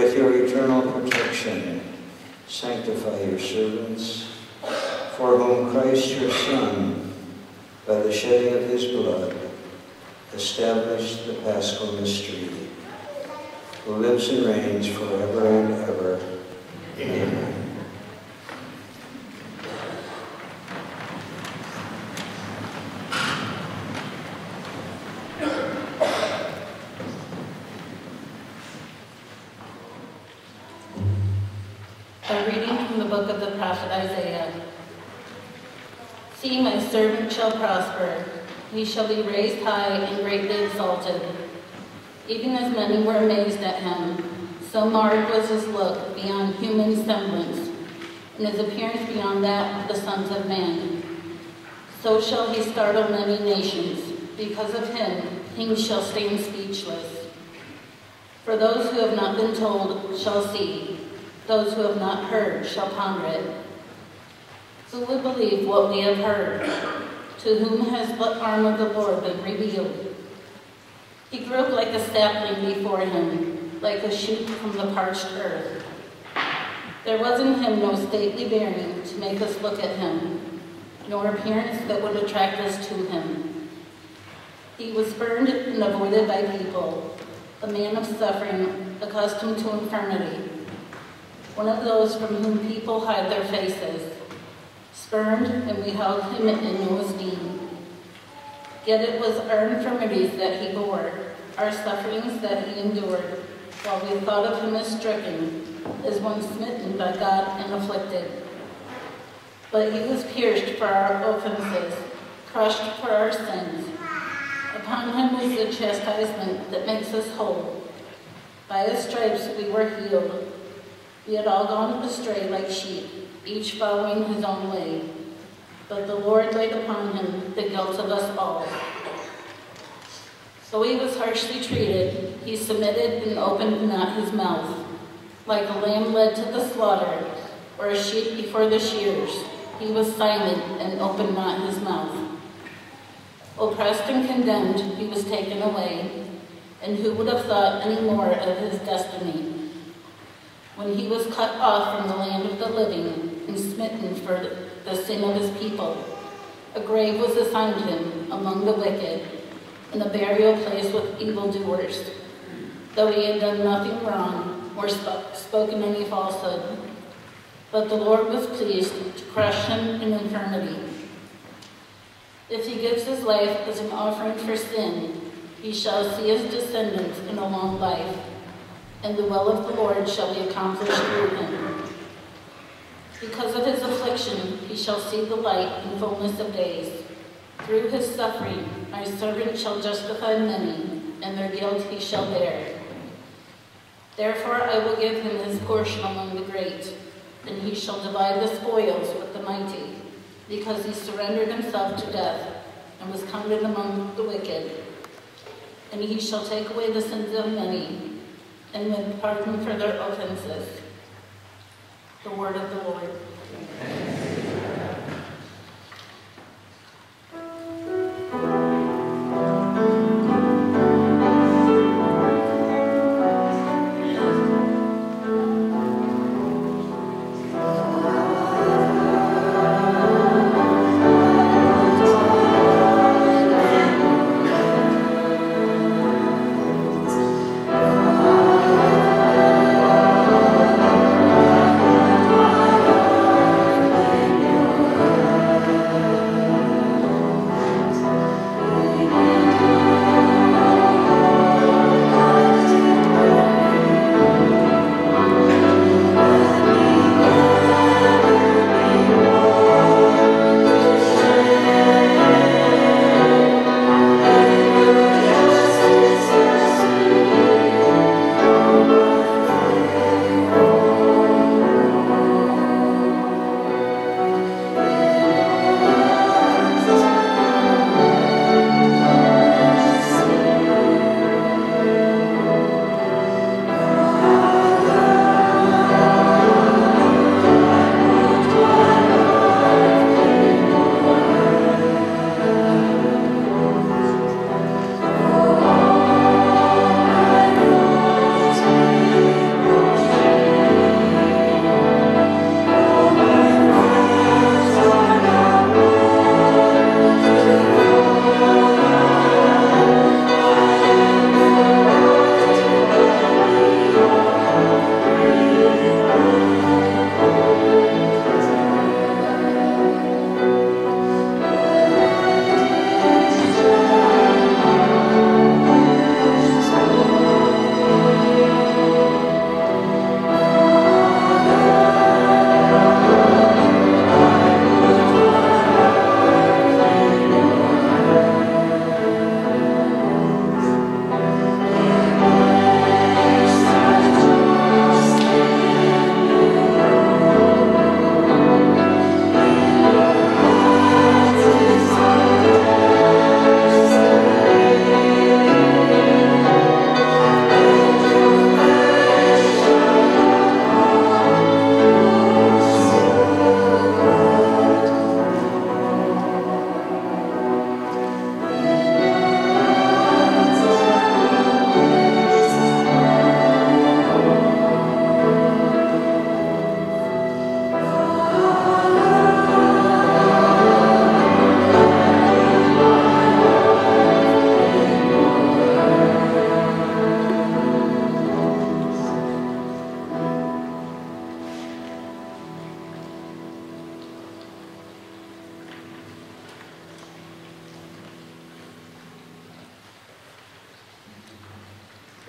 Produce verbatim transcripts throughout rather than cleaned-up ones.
with your eternal protection, sanctify your servants, for whom Christ your Son, by the shedding of his blood, established the Paschal mystery, who lives and reigns forever and ever. Amen. A reading from the book of the prophet Isaiah. See, my servant shall prosper. He shall be raised high and greatly exalted. Even as many were amazed at him, so marred was his look beyond human semblance, and his appearance beyond that of the sons of man. So shall he startle many nations. Because of him, kings shall stand speechless. For those who have not been told shall see. Those who have not heard shall ponder it. Who will believe what we have heard? To whom has the arm of the Lord been revealed? He grew up like a sapling before him, like a shoot from the parched earth. There was in him no stately bearing to make us look at him, nor appearance that would attract us to him. He was spurned and avoided by people, a man of suffering, accustomed to infirmity, one of those from whom people hide their faces, spurned, and we held him in no esteem. Yet it was our infirmities that he bore, our sufferings that he endured, while we thought of him as stricken, as one smitten by God and afflicted. But he was pierced for our offenses, crushed for our sins. Upon him was the chastisement that makes us whole. By his stripes we were healed. We had all gone astray like sheep, each following his own way. But the Lord laid upon him the guilt of us all. Though he was harshly treated, he submitted and opened not his mouth. Like a lamb led to the slaughter, or a sheep before the shears, he was silent and opened not his mouth. Oppressed and condemned, he was taken away, and who would have thought any more of his destiny? When he was cut off from the land of the living and smitten for the sin of his people, a grave was assigned him among the wicked, and a burial place with evildoers, though he had done nothing wrong or sp spoken any falsehood. But the Lord was pleased to crush him in infirmity. If he gives his life as an offering for sin, he shall see his descendants in a long life, and the will of the Lord shall be accomplished through him. Because of his affliction, he shall see the light in fullness of days. Through his suffering, my servant shall justify many, and their guilt he shall bear. Therefore I will give him his portion among the great, and he shall divide the spoils with the mighty, because he surrendered himself to death, and was counted among the wicked. And he shall take away the sins of many, and with pardon for their offenses. The word of the Lord.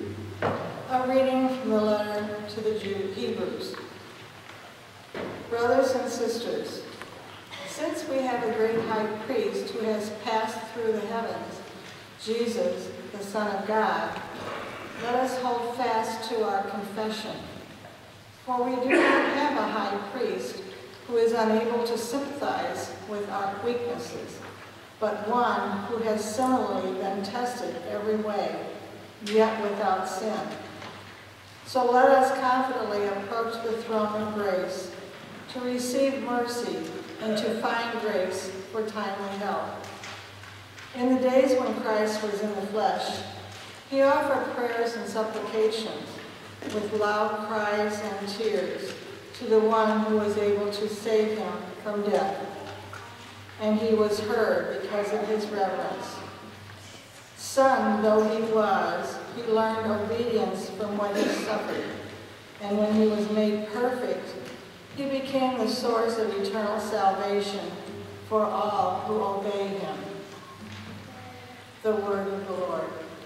A reading from the letter to the Jew Hebrews. Brothers and sisters, since we have a great high priest who has passed through the heavens, Jesus, the Son of God, let us hold fast to our confession. For we do not have a high priest who is unable to sympathize with our weaknesses, but one who has similarly been tested every way, yet without sin. So let us confidently approach the throne of grace to receive mercy and to find grace for timely help. In the days when Christ was in the flesh, he offered prayers and supplications with loud cries and tears to the one who was able to save him from death. And he was heard because of his reverence. Son though he was, he learned obedience from what he suffered. And when he was made perfect, he became the source of eternal salvation for all who obey him. The word of the Lord.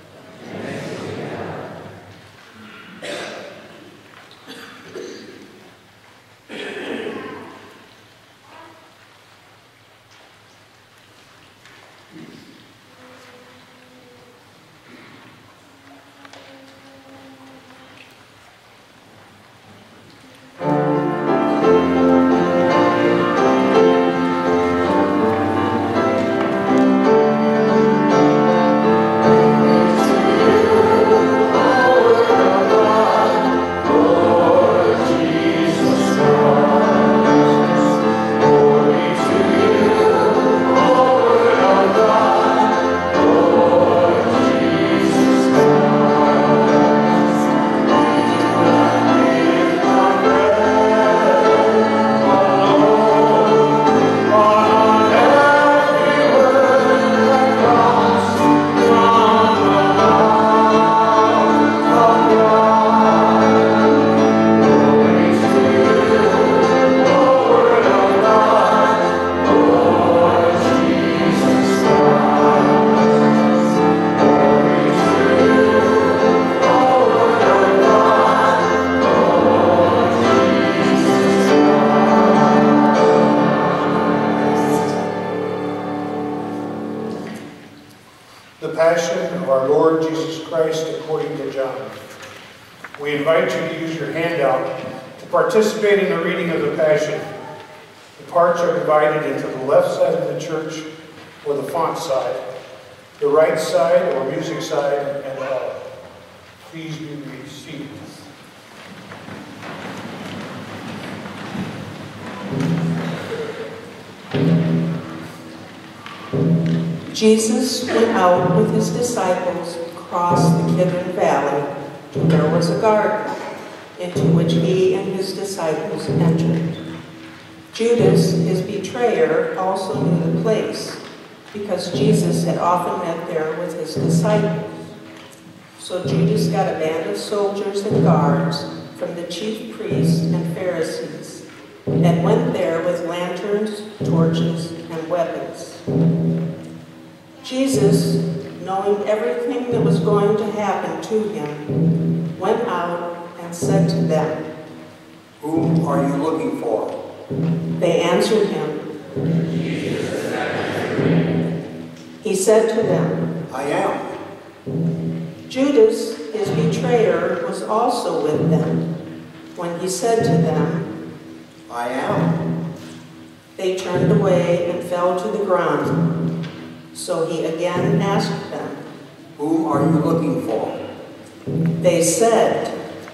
Participate in the reading of the Passion. The parts are divided into the left side of the church, or the font side, the right side, or music side, and all. Please be seated. Jesus went out with his disciples across the Kidron Valley to where there was a garden, into which he and his disciples entered. Judas, his betrayer, also knew the place, because Jesus had often met there with his disciples. So Judas got a band of soldiers and guards from the chief priests and Pharisees, and went there with lanterns, torches, and weapons. Jesus, knowing everything that was going to happen to him, went out and said to them, "Whom are you looking for?" They answered him. He said to them, "I am." Judas, his betrayer, was also with them. When he said to them, "I am," they turned away and fell to the ground. So he again asked them, "Whom are you looking for?" They said,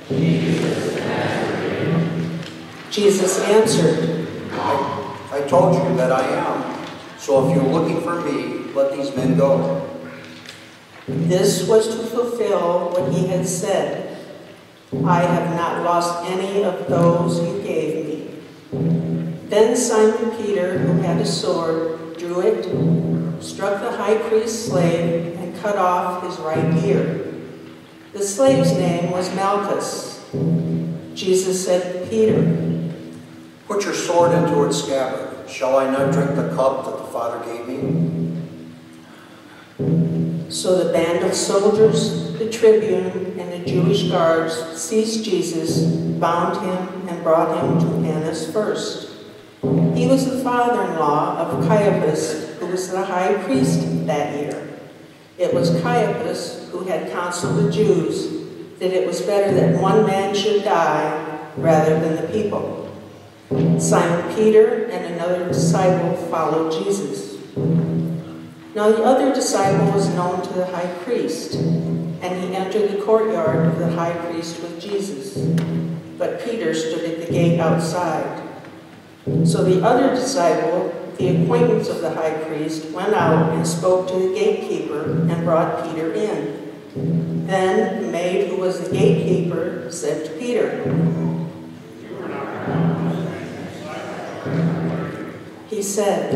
Jesus answered, I, I told you that I am. So if you're looking for me, let these men go. This was to fulfill what he had said, I have not lost any of those you gave me. Then Simon Peter, who had a sword, drew it, struck the high priest's slave, and cut off his right ear. The slave's name was Malchus. Jesus said to Peter, Put your sword into its scabbard. Shall I not drink the cup that the Father gave me? So the band of soldiers, the tribune, and the the Jewish guards seized Jesus, bound him, and brought him to Annas first. He was the father-in-law of Caiaphas, who was the high priest that year. It was Caiaphas who had counseled the Jews that it was better that one man should die rather than the people. Simon Peter and another disciple followed Jesus. Now the other disciple was known to the high priest, and he entered the courtyard of the high priest with Jesus. But Peter stood at the gate outside. So the other disciple, the acquaintance of the high priest, went out and spoke to the gatekeeper and brought Peter in. Then the maid who was the gatekeeper said to Peter, he said,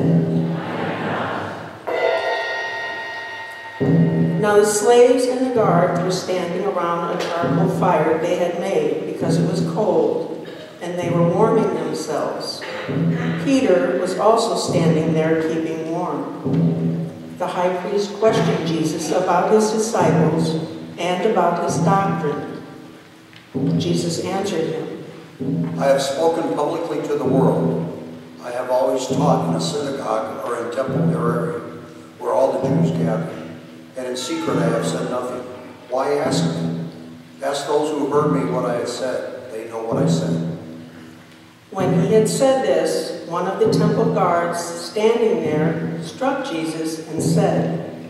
now the slaves and the guards were standing around a charcoal fire they had made because it was cold, and they were warming themselves. Peter was also standing there keeping warm. The high priest questioned Jesus about his disciples and about his doctrine. Jesus answered him, I have spoken publicly to the world. I have always taught in a synagogue or in temple area where all the Jews gather. And in secret I have said nothing. Why ask me? Ask those who heard me what I had said. They know what I said. When he had said this, one of the temple guards standing there struck Jesus and said,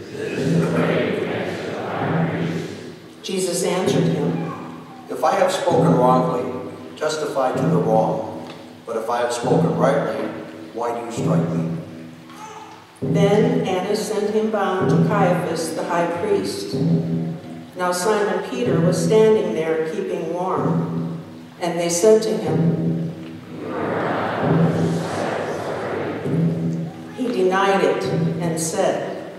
Jesus answered him, if I have spoken wrongly, testify to the wrong. But if I have spoken rightly, why do you strike me? Then Annas sent him bound to Caiaphas the high priest. Now Simon Peter was standing there keeping warm, and they said to him, he denied it and said,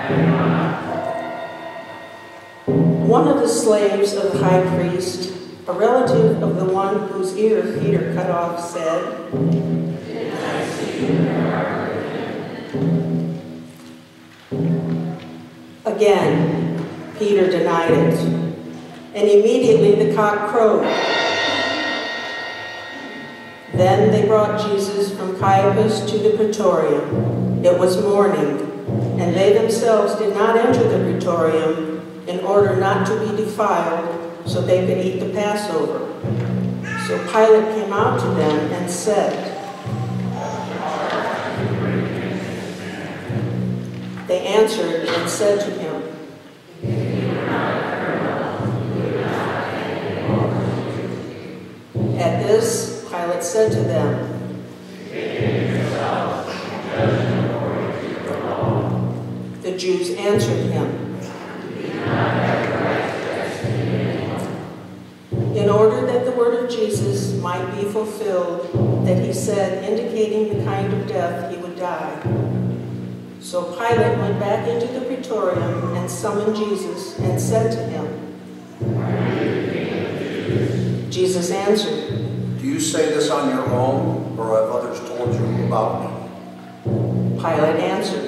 one of the slaves of the high priest, a relative of the one whose ear Peter cut off, said, again, Peter denied it, and immediately the cock crowed. Then they brought Jesus from Caiaphas to the praetorium. It was morning, and they themselves did not enter the praetorium in order not to be defiled, so they could eat the Passover. So Pilate came out to them and said, they answered and said to him, at this, Pilate said to them, the Jews answered him, in order that the word of Jesus might be fulfilled, that he said, indicating the kind of death he would die. So Pilate went back into the praetorium and summoned Jesus and said to him, Jesus answered, do you say this on your own, or have others told you about me? Pilate answered,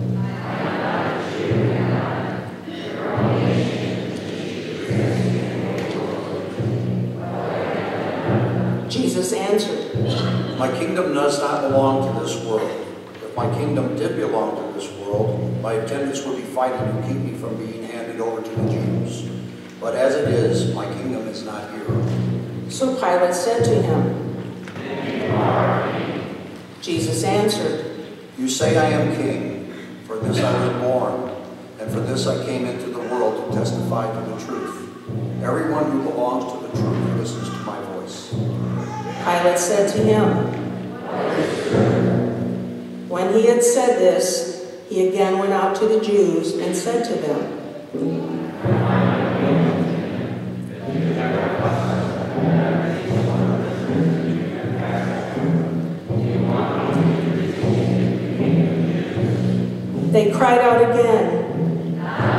Jesus answered, my kingdom does not belong to this world. If my kingdom did belong to this world, my attendants would be fighting to keep me from being handed over to the Jews. But as it is, my kingdom is not here. So Pilate said to him, Jesus answered, you say I am king. For this I was born, and for this I came into the world to testify to the truth. Everyone who belongs to the truth listens to my voice. Pilate said to him, when he had said this, he again went out to the Jews and said to them, they cried out again,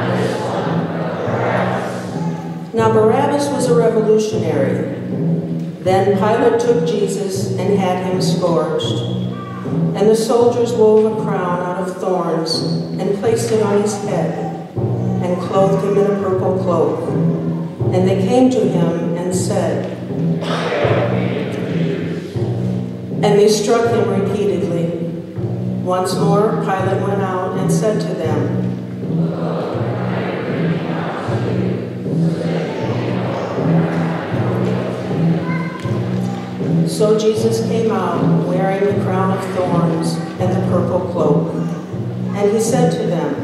now Barabbas was a revolutionary. Then Pilate took Jesus and had him scourged. And the soldiers wove a crown out of thorns and placed it on his head and clothed him in a purple cloak. And they came to him and said, and they struck him repeatedly. Once more Pilate went out and said to them, so Jesus came out wearing the crown of thorns and the purple cloak. And he said to them,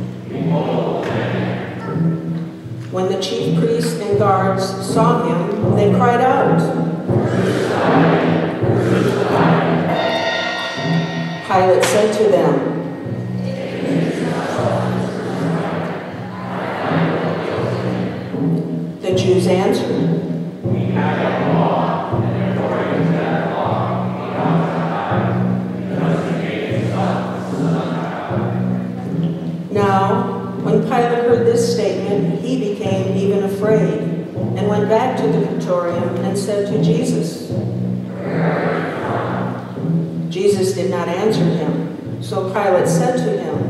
when the chief priests and guards saw him, they cried out. Pilate said to them, the Jews answered, now, when Pilate heard this statement, he became even afraid and went back to the Praetorium and said to Jesus, Jesus did not answer him. So Pilate said to him,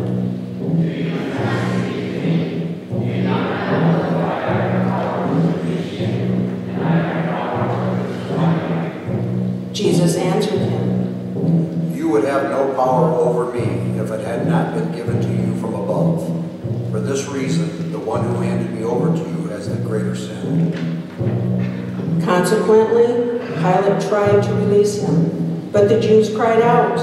Jesus answered him, you would have no power over me if it had not been given to you from above. For this reason, the one who handed me over to you has the greater sin. Consequently, Pilate tried to release him, but the Jews cried out,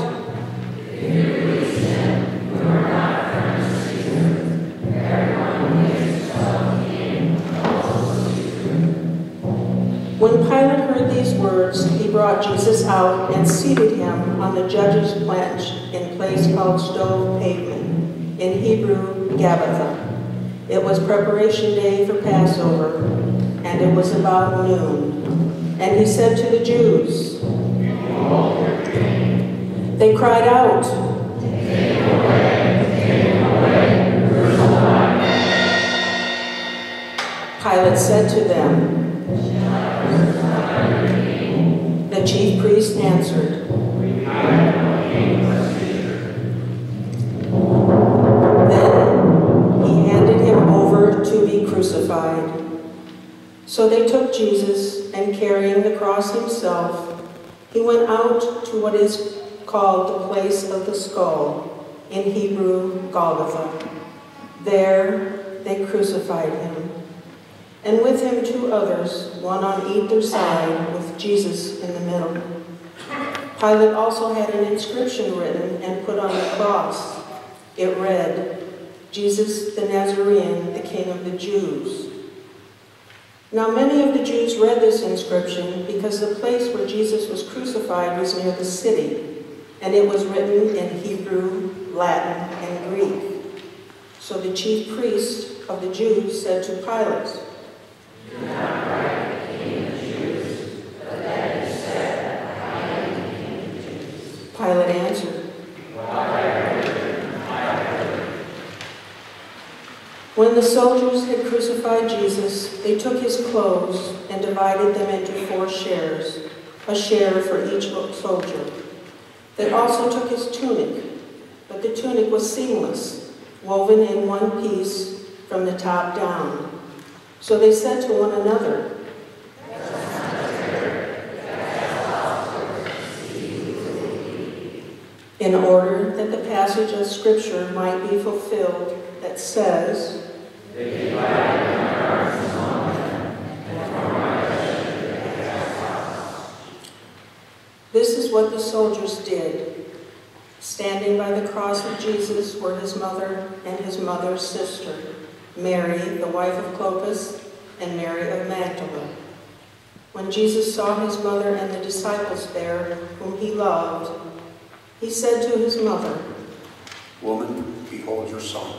when Pilate heard these words, he brought Jesus out and seated him on the judge's bench in a place called Stove Pavement, in Hebrew, Gabbatha. It was preparation day for Passover, and it was about noon. And he said to the Jews, they cried out, Pilate said to them, the chief priest answered, then he handed him over to be crucified. So they took Jesus, and carrying the cross himself, he went out to what is called the place of the skull, in Hebrew, Golgotha. There they crucified him, and with him two others, one on either side, with Jesus in the middle. Pilate also had an inscription written and put on the cross. It read, Jesus the Nazarene, the King of the Jews. Now many of the Jews read this inscription because the place where Jesus was crucified was near the city, and it was written in Hebrew, Latin, and Greek. So the chief priest of the Jews said to Pilate, do not write the King of the Jews, but that is said that I am the King of the Jews. Pilate answered, when the soldiers had crucified Jesus, they took his clothes and divided them into four shares, a share for each soldier. They also took his tunic, but the tunic was seamless, woven in one piece from the top down. So they said to one another, in order that the passage of Scripture might be fulfilled that says, this is what the soldiers did. Standing by the cross of Jesus were his mother and his mother's sister, Mary, the wife of Clopas, and Mary of Magdala. When Jesus saw his mother and the disciples there, whom he loved, he said to his mother, woman, behold your son.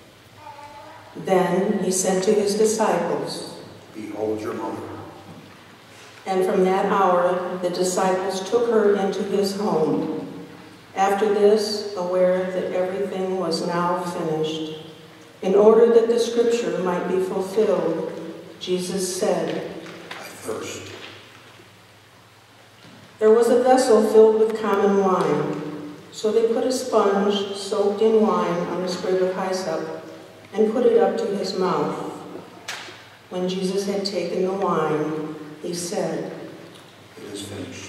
Then he said to his disciples, behold your mother. And from that hour the disciples took her into his home. After this, aware that everything was now finished, in order that the scripture might be fulfilled, Jesus said, I thirst. There was a vessel filled with common wine. So they put a sponge soaked in wine on a sprig of hyssop and put it up to his mouth. When Jesus had taken the wine, he said, "It is finished."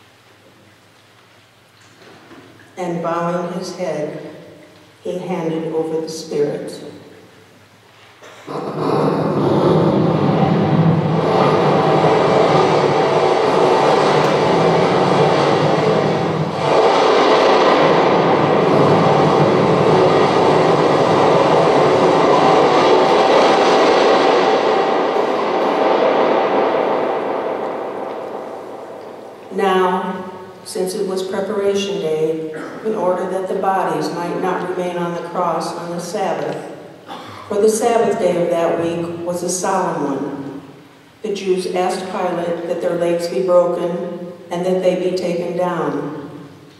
And bowing his head, he handed over the Spirit. Now, since it was preparation day, in order that the bodies might not remain on the cross on the Sabbath, for the Sabbath day of that week was a solemn one, the Jews asked Pilate that their legs be broken and that they be taken down.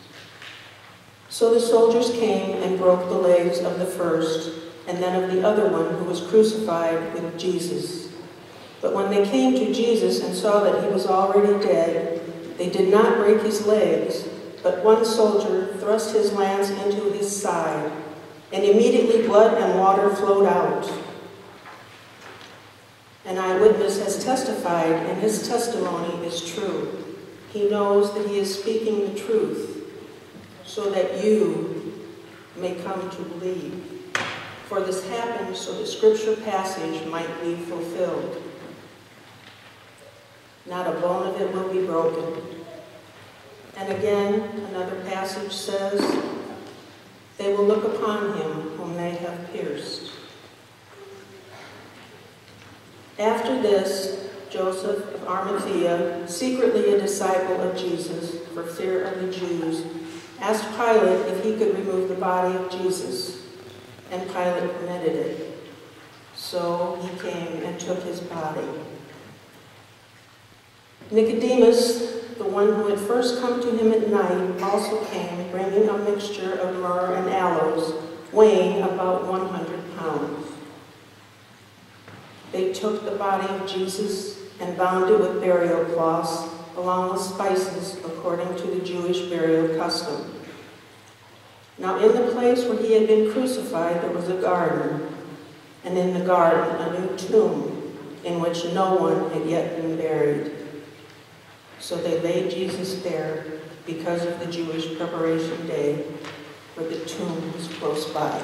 So the soldiers came and broke the legs of the first and then of the other one who was crucified with Jesus. But when they came to Jesus and saw that he was already dead, they did not break his legs, but one soldier thrust his lance into his side, and immediately blood and water flowed out. An eyewitness has testified, and his testimony is true. He knows that he is speaking the truth, so that you may come to believe. For this happened so the scripture passage might be fulfilled. Not a bone of it will be broken. And again, another passage says, they will look upon him whom they have pierced. After this, Joseph of Arimathea, secretly a disciple of Jesus, for fear of the Jews, asked Pilate if he could remove the body of Jesus, and Pilate permitted it. So he came and took his body. Nicodemus, the one who had first come to him at night, also came, bringing a mixture of myrrh and aloes, weighing about one hundred pounds. They took the body of Jesus and bound it with burial cloths, along with spices, according to the Jewish burial custom. Now in the place where he had been crucified there was a garden, and in the garden a new tomb, in which no one had yet been buried. So they laid Jesus there because of the Jewish preparation day, for the tomb was close by.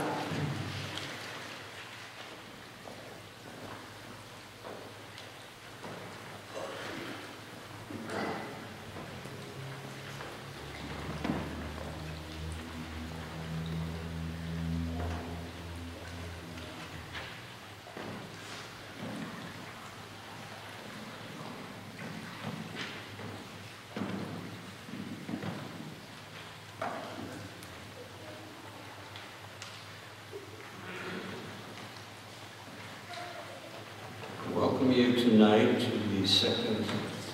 Welcome you tonight to the second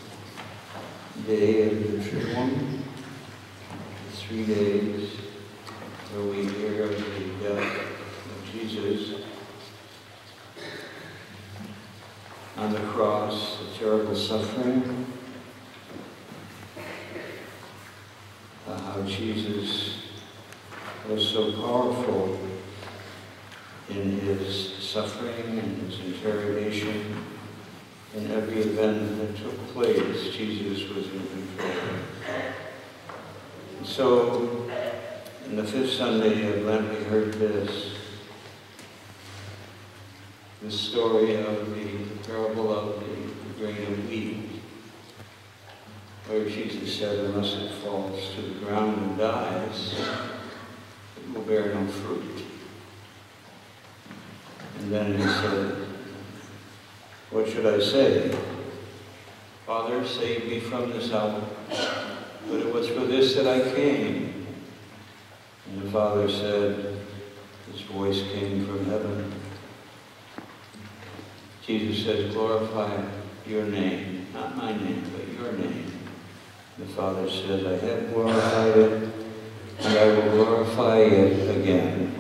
day of the Triduum, three days where we hear of the death of Jesus on the cross, the terrible suffering, uh, how Jesus was so powerful in his suffering and his interrogation. In every event that took place, Jesus was in control. And so, in the fifth Sunday of Lent, we heard this, the story of the, the parable of the, the grain of wheat, where Jesus said, unless it falls to the ground and dies, it will bear no fruit. And then he said, what should I say? Father, save me from this hour. But it was for this that I came. And the Father said, this voice came from heaven. Jesus says, glorify your name. Not my name, but your name. The Father says, I have glorified it, and I will glorify it again.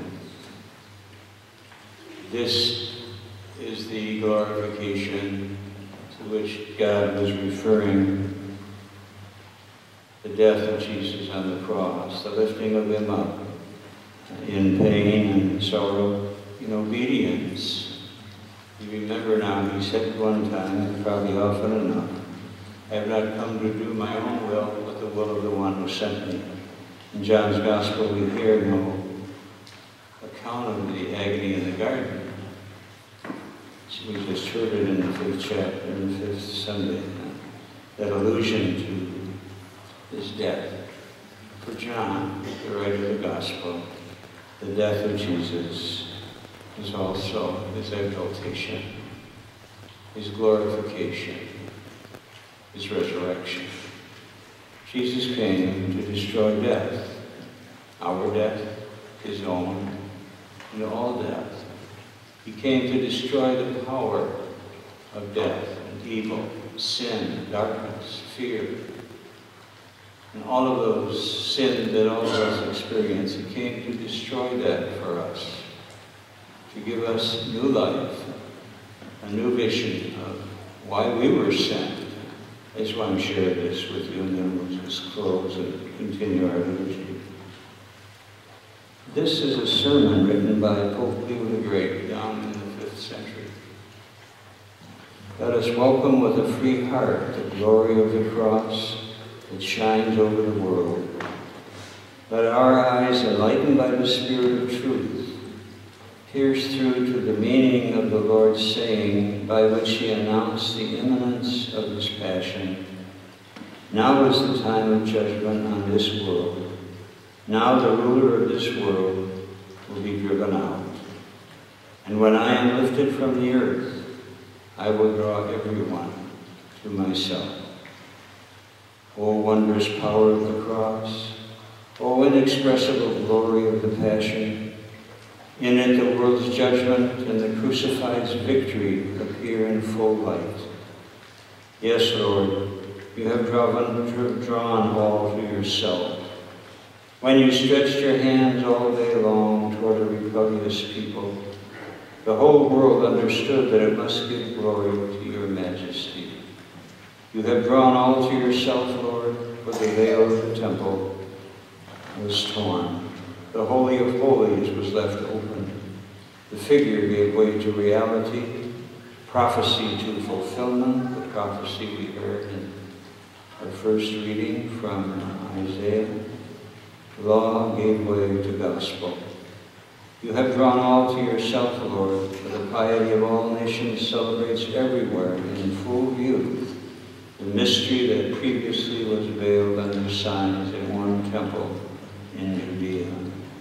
This is the glorification to which God was referring, the death of Jesus on the cross, the lifting of him up in pain and sorrow, in obedience, You remember now, he said one time, and probably often enough, I have not come to do my own will, but the will of the one who sent me. In John's Gospel, we hear no account of the agony in the garden. So we just heard it in the fifth chapter, in the fifth Sunday, that allusion to his death. For John, the writer of the Gospel, the death of Jesus is also his exaltation, his glorification, his resurrection. Jesus came to destroy death, our death, his own, and all death. He came to destroy the power of death and evil, sin, darkness, fear, and all of those sins that all of us experience. He came to destroy that for us, to give us new life, a new vision of why we were sent. I just want to share this with you, and then we'll just close and continue our liturgy. This is a sermon written by Pope Leo the Great down in the fifth century. Let us welcome with a free heart the glory of the cross that shines over the world. Let our eyes, enlightened by the Spirit of truth, pierce through to the meaning of the Lord's saying by which he announced the imminence of his passion. Now is the time of judgment on this world. Now the ruler of this world will be driven out. And when I am lifted from the earth, I will draw everyone to myself. O wondrous power of the cross, O inexpressible glory of the passion, in it the world's judgment and the crucified's victory appear in full light. Yes, Lord, you have drawn, drawn all to yourself. When you stretched your hands all day long toward a rebellious people, the whole world understood that it must give glory to your majesty. You have drawn all to yourself, Lord, for the veil of the temple was torn. The Holy of Holies was left open. The figure gave way to reality, prophecy to fulfillment, the prophecy we heard in our first reading from Isaiah. Law gave way to gospel. You have drawn all to yourself, Lord, for the piety of all nations celebrates everywhere in full view the mystery that previously was veiled under signs in one temple in Judea.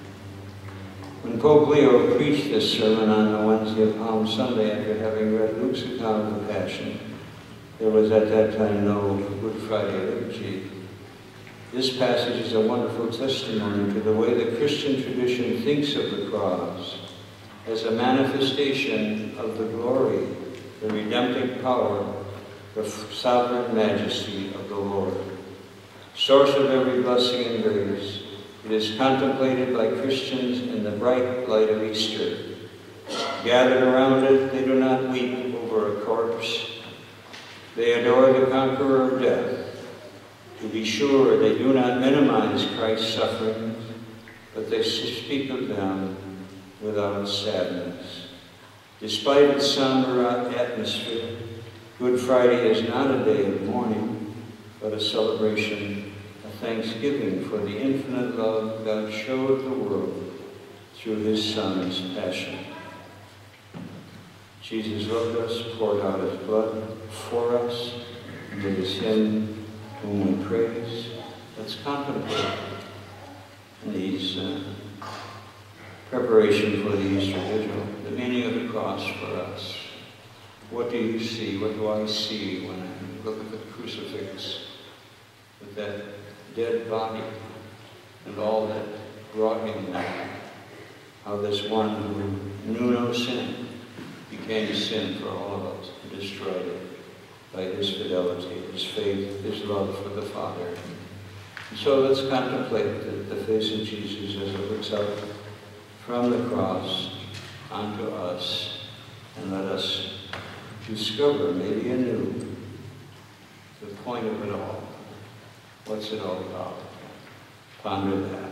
When Pope Leo preached this sermon on the Wednesday of Palm Sunday after having read Luke's account of the Passion, there was at that time no Good Friday liturgy. This passage is a wonderful testimony to the way the Christian tradition thinks of the cross as a manifestation of the glory, the redemptive power, the sovereign majesty of the Lord. Source of every blessing and grace, it is contemplated by Christians in the bright light of Easter. Gathered around it, they do not weep over a corpse. They adore the conqueror of death. To be sure, they do not minimize Christ's sufferings, but they speak of them without sadness. Despite its somber atmosphere, Good Friday is not a day of mourning, but a celebration, a thanksgiving for the infinite love God showed the world through his Son's passion. Jesus loved us, poured out his blood for us, and it is him whom we praise. Let's contemplate these uh, preparation for the Easter Vigil, the meaning of the cross for us. What do you see? What do I see when I look at the crucifix with that dead body and all that brought him there? How this one who knew no sin became sin for all of us and destroyed it by his fidelity, his faith, his love for the Father. And so let's contemplate the, the face of Jesus as it looks out from the cross onto us, and let us discover, maybe anew, the point of it all. What's it all about? Ponder that.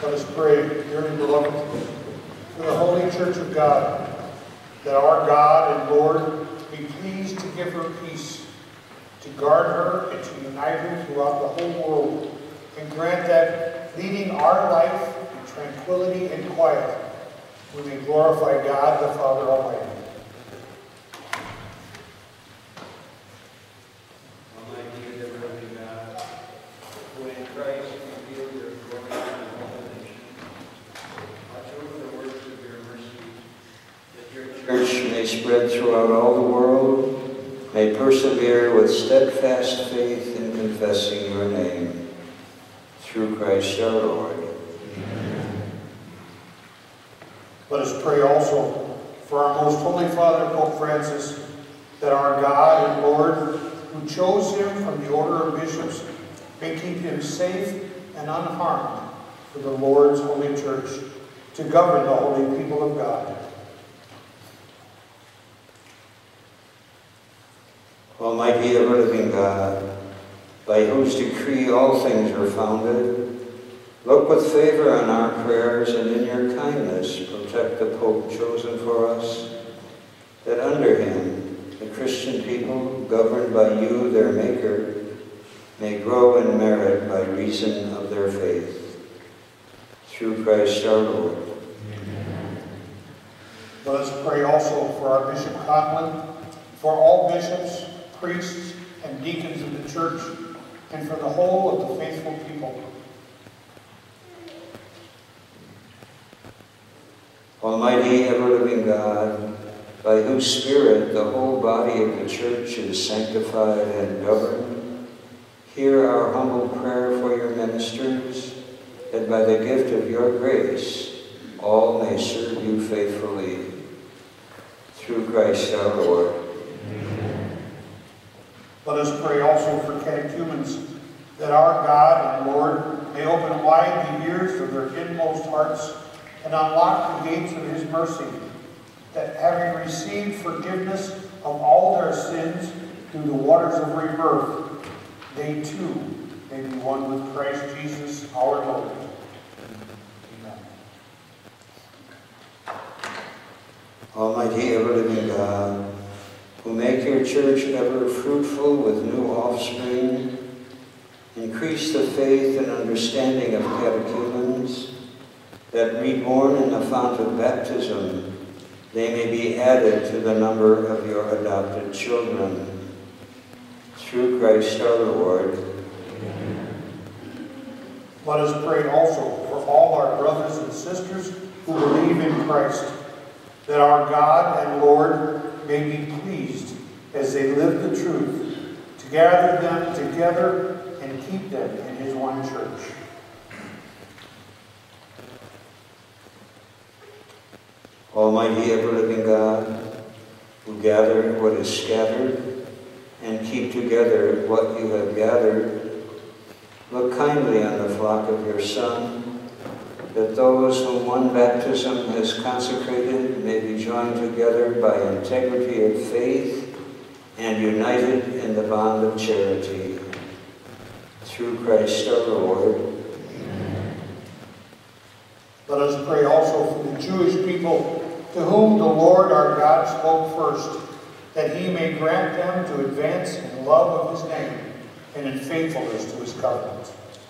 Let us pray, dearly beloved, for the Holy Church of God, that our God and Lord be pleased to give her peace, to guard her and to unite her throughout the whole world, and grant that, leading our life in tranquility and quiet, we may glorify God the Father Almighty. Almighty and ever-living God, who in Christ revealed your glory to all nations, watch over the works of your mercy, that your church may spread throughout all the world, may persevere with steadfast faith in confessing your name. Through Christ our Lord. Let us pray also for our most holy Father, Pope Francis, that our God and Lord, who chose him from the order of bishops, may keep him safe and unharmed for the Lord's holy church, to govern the holy people of God. Almighty ever-living God, by whose decree all things are founded, look with favor on our prayers and in your kindness protect the Pope chosen for us, that under him the Christian people, governed by you, their Maker, may grow in merit by reason of their faith. Through Christ our Lord. Amen. Let us pray also for our Bishop Conlon, for all bishops, priests, and deacons of the church, and for the whole of the faithful people. Almighty ever-living God, by whose Spirit the whole body of the church is sanctified and governed, hear our humble prayer for your ministers, that by the gift of your grace all may serve you faithfully. Through Christ our Lord. Amen. Let us pray also for catechumens, that our God and Lord may open wide the ears of their inmost hearts and unlock the gates of his mercy, that having received forgiveness of all their sins through the waters of rebirth, they too may be one with Christ Jesus our Lord. Amen. Almighty ever-living God, who make your church ever fruitful with new offspring, increase the faith and understanding of catechumens, that reborn in the fount of baptism, they may be added to the number of your adopted children. Through Christ our Lord. Amen. Let us pray also for all our brothers and sisters who believe in Christ, that our God and Lord may be pleased as they live the truth, to gather them together and keep them in his one church. Almighty ever-living God, who gather what is scattered and keep together what you have gathered, look kindly on the flock of your Son, that those whom one baptism has consecrated may be joined together by integrity of faith and united in the bond of charity. Through Christ our Lord. Amen. Let us pray also for the Jewish people, to whom the Lord our God spoke first, that he may grant them to advance in love of his name and in faithfulness to his covenant.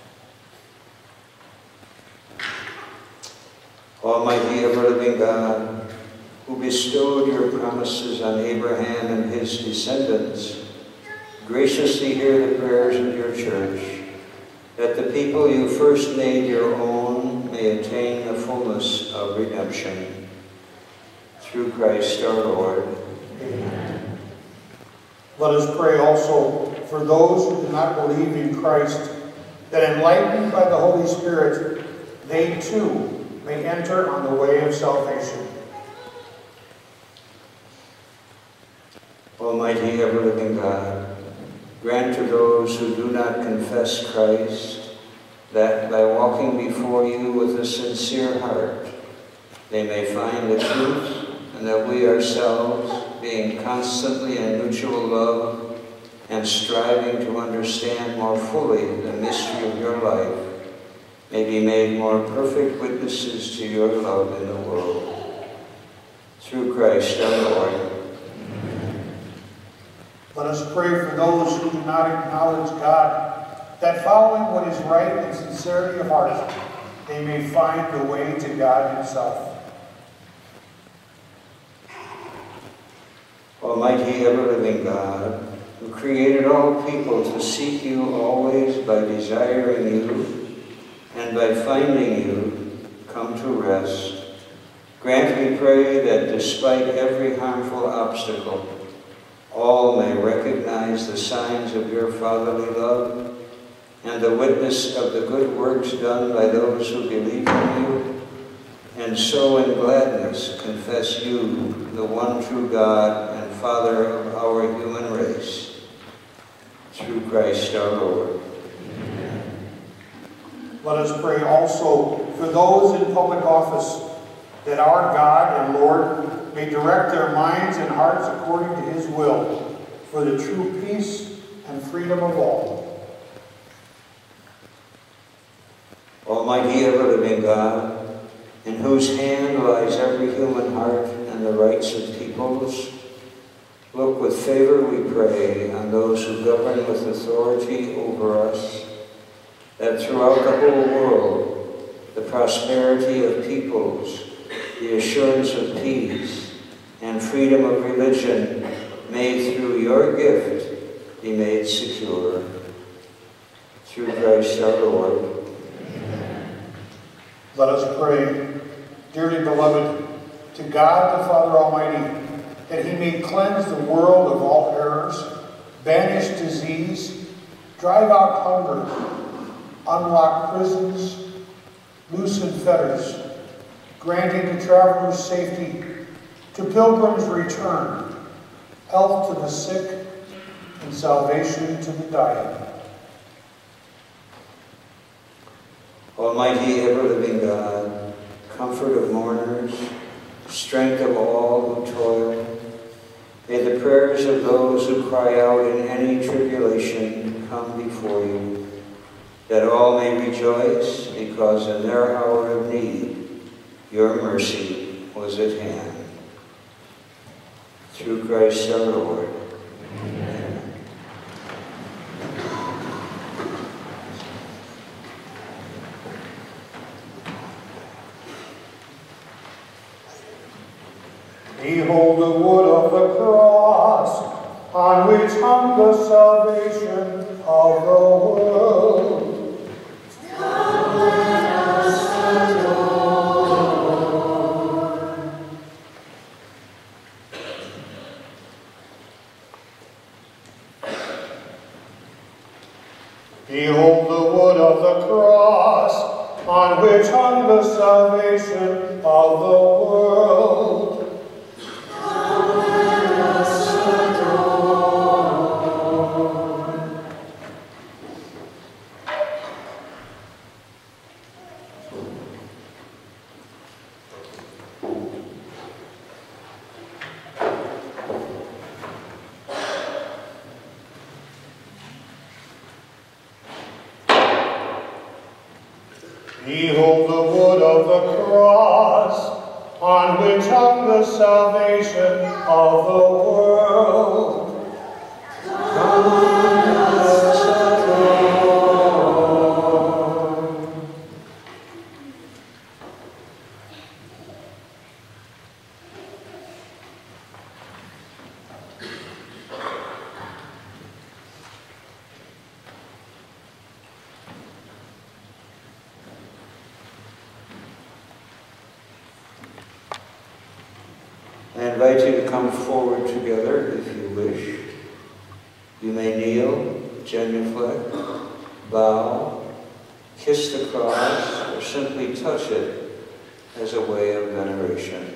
Almighty ever-living God, who bestowed your promises on Abraham and his descendants, graciously hear the prayers of your church, that the people you first made your own may attain the fullness of redemption. Through Christ our Lord. Amen. Let us pray also for those who do not believe in Christ, that enlightened by the Holy Spirit, they too may enter on the way of salvation. Almighty ever-living God, grant to those who do not confess Christ, that by walking before you with a sincere heart, they may find the truth, and that we ourselves, being constantly in mutual love and striving to understand more fully the mystery of your life, may be made more perfect witnesses to your love in the world. Through Christ our Lord. Let us pray for those who do not acknowledge God, that following what is right and sincerity of heart, they may find the way to God himself. Almighty ever-living God, who created all people to seek you always by desiring you and by finding you, come to rest, grant, we pray, that despite every harmful obstacle, all may recognize the signs of your fatherly love and the witness of the good works done by those who believe in you, and so in gladness confess you, the one true God and Father of our human race. Through Christ our Lord. Let us pray also for those in public office, that our God and Lord may direct their minds and hearts according to his will, for the true peace and freedom of all. Almighty ever-living God, in whose hand lies every human heart and the rights of peoples, look with favor, we pray, on those who govern with authority over us, that throughout the whole world, the prosperity of peoples, the assurance of peace, and freedom of religion may, through your gift, be made secure. Through Christ our Lord. Let us pray, dearly beloved, to God the Father Almighty, that he may cleanse the world of all errors, banish disease, drive out hunger, unlock prisons, loosen fetters, granting to travelers safety, to pilgrims return, health to the sick, and salvation to the dying. Almighty ever-living God, comfort of mourners, strength of all who toil, may the prayers of those who cry out in any tribulation come before you, that all may rejoice, because in their hour of need, your mercy was at hand. Through Christ our Lord. Amen. Behold the wood of the cross, on which hung the salvation of the world. Come, let us adore. Behold the wood of the cross, on which hung the salvation of the world. Come, let us adore. Behold the wood of the cross, on which hung the salvation of the world. Come, let us adore. I invite you to come forward together if you wish. You may kneel, genuflect, bow, kiss the cross, or simply touch it as a way of veneration.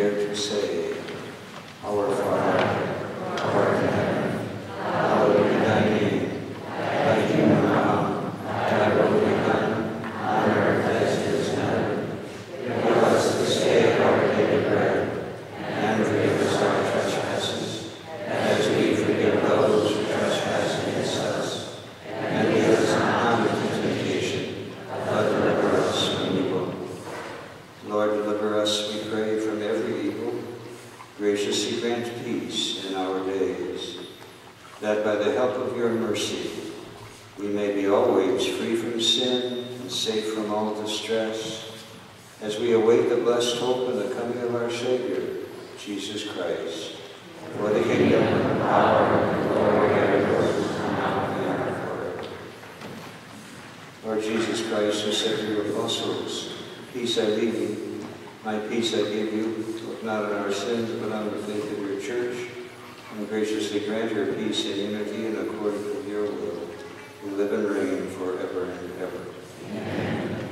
dare to say, Our Father, who art in heaven, hallowed be thy name. Thy kingdom come, thy will be done, on earth as it is in heaven. Give us this day our daily bread, and forgive us our trespasses, as we forgive those who trespass against us. And lead us not into temptation, but deliver us from evil. Lord, deliver us, we pray, from every evil. Graciously grant peace in our days, that by the help of your mercy we may be always free from sin and safe from all distress, as we await the blessed hope and the coming of our Savior, Jesus Christ. For the kingdom, and the power, and the glory, and the praise, now and forever. Lord Jesus Christ, who said to your apostles, Peace I leave you, my peace I give you. Look not on our sins, but on the faith of your church, and graciously grant your peace and unity in accordance with your will, who live and reign forever and ever. Amen.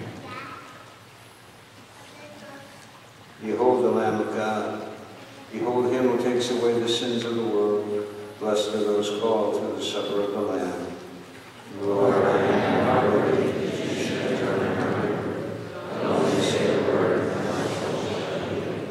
Behold the Lamb of God. Behold him who takes away the sins of the world. Blessed are those called to the supper of the Lamb. Lord, I am not worthy that you should enter my heart, but only say the word, and my soul shall be healed.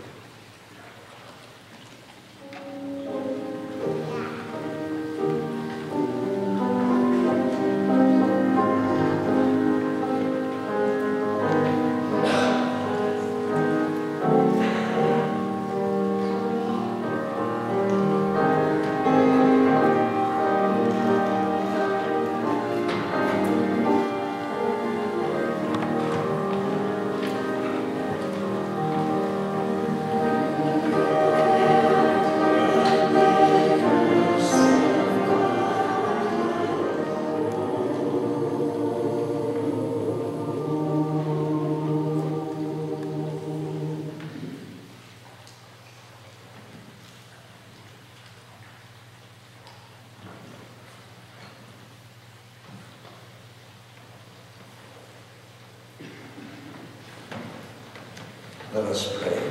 Let us pray.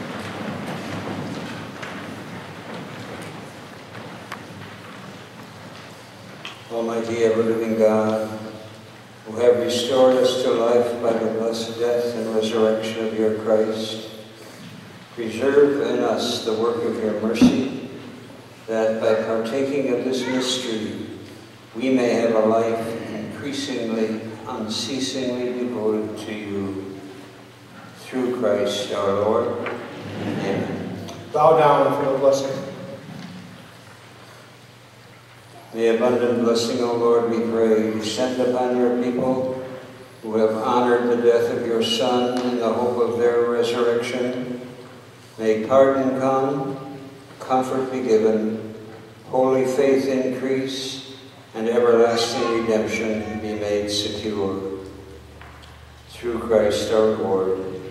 Almighty, ever-living God, who have restored us to life by the blessed death and resurrection of your Christ, preserve in us the work of your mercy, that by partaking of this mystery, we may have a life increasingly, unceasingly devoted to you. Through Christ our Lord. Amen. Bow down for the blessing. The abundant blessing, O Lord, we pray, descend upon your people who have honored the death of your Son in the hope of their resurrection. May pardon come, comfort be given, holy faith increase, and everlasting redemption be made secure. Through Christ our Lord.